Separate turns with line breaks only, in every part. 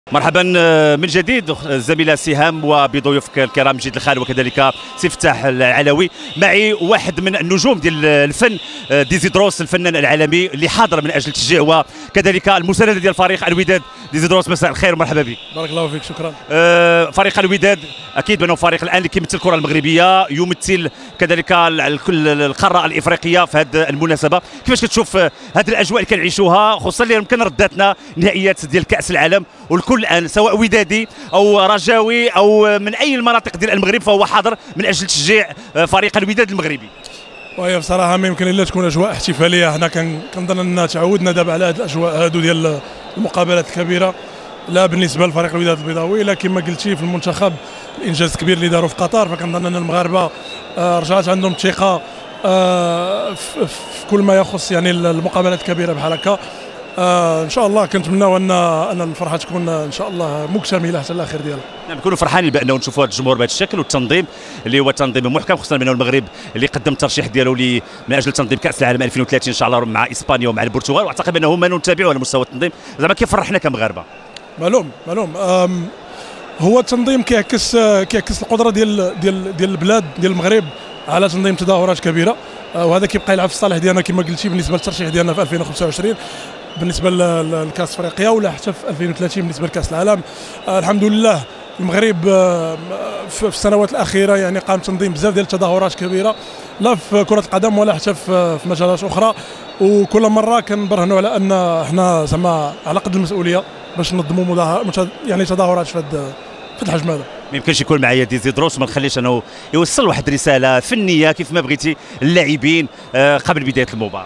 مرحبا من جديد الزميله سهام وبضيوفك الكرام جيد الخال وكذلك سي فتاح العلوي. معي واحد من النجوم ديال الفن ديزيدروس الفنان العالمي اللي حاضر من اجل التشجيع وكذلك المسانده ديال فريق الوداد. ديزيدروس مساء الخير ومرحبا بك.
بارك الله فيك شكرا.
فريق الوداد اكيد بانه فريق الان اللي كيمثل الكره المغربيه، يمثل كذلك القاره الافريقيه في هذه المناسبه. كيفاش كتشوف هذه الاجواء اللي كنعيشوها، خصوصا اللي يمكن رداتنا نهائيات ديال كاس العالم والكل الان سواء ودادي او رجاوي او من اي المناطق ديال المغرب فهو حاضر من اجل تشجيع فريق الوداد المغربي.
وهي بصراحه ما يمكن الا تكون اجواء احتفاليه. حنا كنظن ان تعودنا دابا على هذه الاجواء هادو ديال المقابلات الكبيره، لا بالنسبه لفريق الوداد البيضاوي لا كما قلتي في المنتخب الانجاز الكبير اللي داروا في قطر. فكنظن ان المغاربه رجعت عندهم الثقه في كل ما يخص يعني المقابلات الكبيره بحال هكا. ان شاء الله كنتمناو ان الفرحه تكون ان شاء الله مكتمله حتى الاخير ديالها.
نعم نكونوا فرحانين بانه نشوفوا هذا الجمهور بهذا الشكل والتنظيم اللي هو تنظيم محكم، خصوصا بانه المغرب اللي قدم الترشيح ديالو من اجل تنظيم كاس العالم 2030 ان شاء الله مع اسبانيا ومع البرتغال، واعتقد انه ما نتابعوا على مستوى التنظيم زعما كيفرحنا كمغاربه.
معلوم هو التنظيم كيعكس القدره ديال البلاد ديال المغرب على تنظيم تظاهرات كبيره، وهذا كيبقى يلعب في الصالح ديالنا كما قلتي بالنسبه للترشيح ديالنا في 2025 بالنسبه لكاس افريقيا ولا حتى في 2030 بالنسبه لكاس العالم. الحمد لله المغرب في السنوات الاخيره يعني قام تنظيم بزاف ديال التظاهرات كبيره لا في كره القدم ولا حتى في مجالات اخرى، وكل مره كنبرهنوا على ان احنا زعما على قد المسؤوليه باش ننظموا يعني تظاهرات في هذا الحجم هذا.
ما يمكنش يكون معايا ديزيدروس وما نخليش انه يوصل واحد الرساله فنيه كيف ما بغيتي للاعبين قبل بدايه المباراه.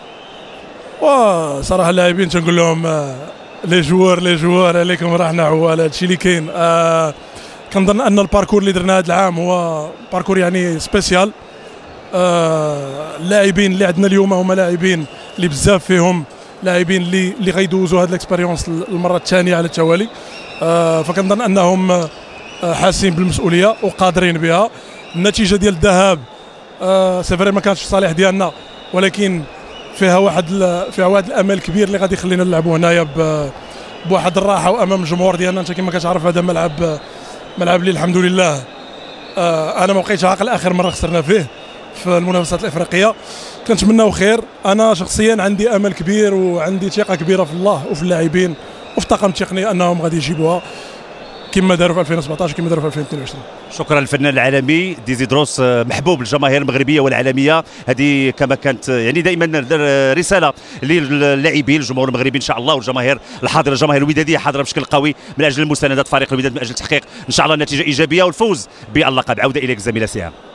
وصراحه اللاعبين تنقول لهم لي جوار عليكم راحنا عوال، هادشي اللي كاين. كنظن ان الباركور اللي درنا هذا العام هو باركور يعني سبيسيال. اللاعبين اللي عندنا اليوم هما لاعبين اللي بزاف فيهم لاعبين اللي غيدوزوا هذه الاكسبيريونس المره الثانيه على التوالي. فكنظن انهم حاسين بالمسؤوليه وقادرين بها. النتيجه ديال الذهاب سي ما كانتش في الصالح ديالنا، ولكن فيها واحد الامل كبير اللي غادي يخلينا نلعبوا هنايا بواحد الراحه وامام الجمهور ديالنا. انت كما كتعرف هذا ملعب اللي الحمد لله انا ما بقيتش عاقل اخر مره خسرنا فيه في المنافسات الافريقيه. كنتمناو خير. انا شخصيا عندي امل كبير وعندي ثقه كبيره في الله وفي اللاعبين وفي الطاقم التقني انهم غادي يجيبوها كما داروا في 2017 كما داروا في 2022.
شكرا للفنان العالمي ديزيدروس، محبوب الجماهير المغربيه والعالميه. هذه كما كانت يعني دائما رساله للاعبين الجمهور المغربي ان شاء الله والجماهير الحاضره، الجماهير الوداديه حاضره بشكل قوي من اجل مسانده فريق الوداد من اجل تحقيق ان شاء الله نتيجه ايجابيه والفوز باللقب. عوده اليك زميله سهام.